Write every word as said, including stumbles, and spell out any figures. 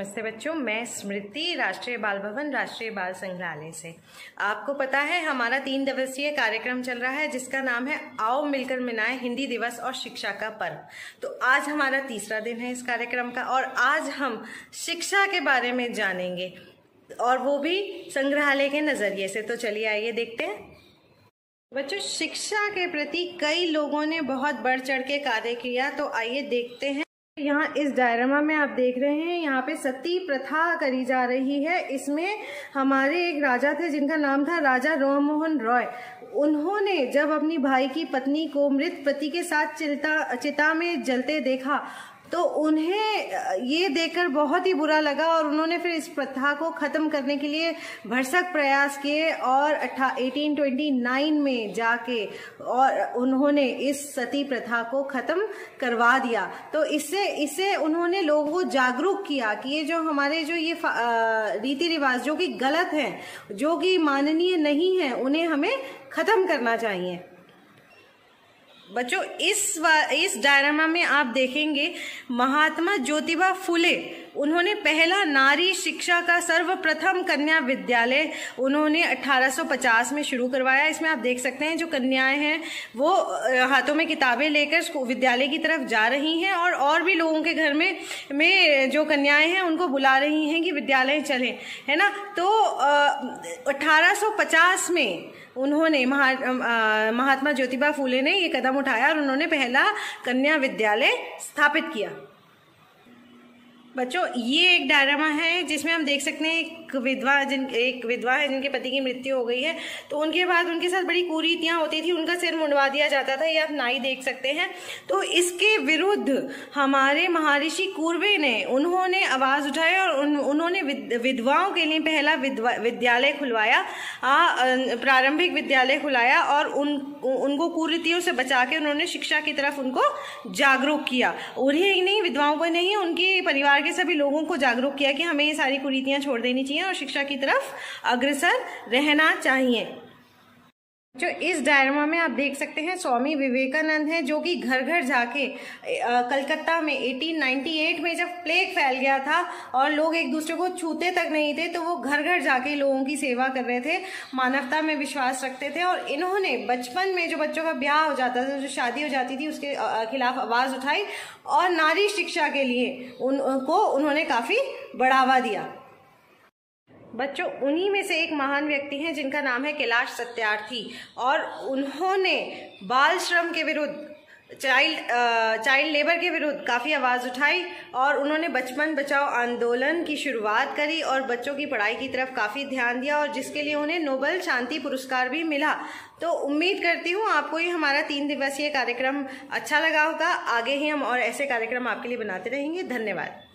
नमस्ते बच्चों, मैं स्मृति राष्ट्रीय बाल भवन राष्ट्रीय बाल संग्रहालय से। आपको पता है हमारा तीन दिवसीय कार्यक्रम चल रहा है जिसका नाम है आओ मिलकर मनाएं हिंदी दिवस और शिक्षा का पर्व। तो आज हमारा तीसरा दिन है इस कार्यक्रम का और आज हम शिक्षा के बारे में जानेंगे और वो भी संग्रहालय के नजरिए से। तो चलिए आइए देखते हैं। बच्चों, शिक्षा के प्रति कई लोगों ने बहुत बढ़ चढ़ के कार्य किया, तो आइए देखते हैं। यहाँ इस डायरामा में आप देख रहे हैं, यहाँ पे सती प्रथा करी जा रही है। इसमें हमारे एक राजा थे जिनका नाम था राजा राममोहन रॉय। उन्होंने जब अपनी भाई की पत्नी को मृत पति के साथ चिता चिता में जलते देखा तो उन्हें ये देखकर बहुत ही बुरा लगा और उन्होंने फिर इस प्रथा को ख़त्म करने के लिए भरसक प्रयास किए और अठारह सौ उनतीस में जाके और उन्होंने इस सती प्रथा को ख़त्म करवा दिया। तो इससे इससे उन्होंने लोगों को जागरूक किया कि ये जो हमारे जो ये रीति रिवाज जो कि गलत हैं, जो कि माननीय नहीं है, उन्हें हमें ख़त्म करना चाहिए। बच्चों, इस इस डायरामा में आप देखेंगे महात्मा ज्योतिबा फुले, उन्होंने पहला नारी शिक्षा का सर्वप्रथम कन्या विद्यालय उन्होंने अठारह सौ पचास में शुरू करवाया। इसमें आप देख सकते हैं जो कन्याएं हैं वो हाथों में किताबें लेकर विद्यालय की तरफ जा रही हैं और और भी लोगों के घर में में जो कन्याएं हैं उनको बुला रही हैं कि विद्यालय चलें, है ना। तो अठारह सौ पचास में उन्होंने महा, महात्मा ज्योतिबा फुले ने ये कदम उठाया और उन्होंने पहला कन्या विद्यालय स्थापित किया। बच्चों, ये एक डायरामा है जिसमें हम देख सकते हैं एक विधवा जिन एक विधवा है जिनके पति की मृत्यु हो गई है। तो उनके बाद उनके साथ बड़ी कुरीतियां होती थी, उनका सिर मुंडवा दिया जाता था, ये आप नाई देख सकते हैं। तो इसके विरुद्ध हमारे महर्षि कुर्वे ने उन्होंने आवाज़ उठाई और उन, उन्होंने विधवाओं के लिए पहला विद्यालय खुलवाया, प्रारंभिक विद्यालय खुलाया और उन उनको कुरीतियों से बचा के उन्होंने शिक्षा की तरफ उनको जागरूक किया। उन्हें ही नहीं, विधवाओं को नहीं, उनके परिवार के सभी लोगों को जागरूक किया कि हमें ये सारी कुरीतियां छोड़ देनी चाहिए और शिक्षा की तरफ अग्रसर रहना चाहिए। जो इस डायरामा में आप देख सकते हैं स्वामी विवेकानंद हैं जो कि घर घर जाके कलकत्ता में अठारह सौ अट्ठानवे में जब प्लेग फैल गया था और लोग एक दूसरे को छूते तक नहीं थे, तो वो घर घर जाके लोगों की सेवा कर रहे थे, मानवता में विश्वास रखते थे और इन्होंने बचपन में जो बच्चों का ब्याह हो जाता था, जो शादी हो जाती थी, उसके खिलाफ आवाज़ उठाई और नारी शिक्षा के लिए उनको उन्होंने काफ़ी बढ़ावा दिया। बच्चों, उन्हीं में से एक महान व्यक्ति हैं जिनका नाम है कैलाश सत्यार्थी और उन्होंने बाल श्रम के विरुद्ध, चाइल्ड चाइल्ड लेबर के विरुद्ध काफ़ी आवाज़ उठाई और उन्होंने बचपन बचाओ आंदोलन की शुरुआत करी और बच्चों की पढ़ाई की तरफ काफ़ी ध्यान दिया और जिसके लिए उन्हें नोबेल शांति पुरस्कार भी मिला। तो उम्मीद करती हूँ आपको ये हमारा तीन दिवसीय कार्यक्रम अच्छा लगा होगा। आगे ही हम और ऐसे कार्यक्रम आपके लिए बनाते रहेंगे। धन्यवाद।